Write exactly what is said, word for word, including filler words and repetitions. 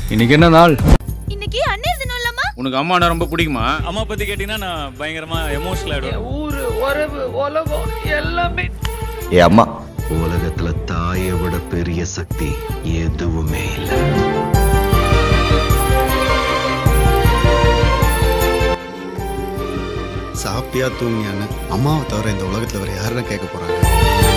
இன்னைக்கு என்ன நாள்? இன்னைக்கு அன்னையர் தினம் இல்லம்மா? உனக்கு அம்மானா ரொம்ப பிடிக்குமா? அம்மா பத்தி கேட்டீங்கன்னா நான் பயங்கரமா எமோஷனல் ஆயிடுவேன். ஊரு உறவு உலகம் எல்லாமே ஏ அம்மா. உலகத்துல தாயை விட பெரிய சக்தி எதுவுமே இல்லை. சாப்பிட்டியா தூங்கியான்னு அம்மாவை தவிர இந்த உலகத்துல வேற யாரும் கேட்க போறாங்க?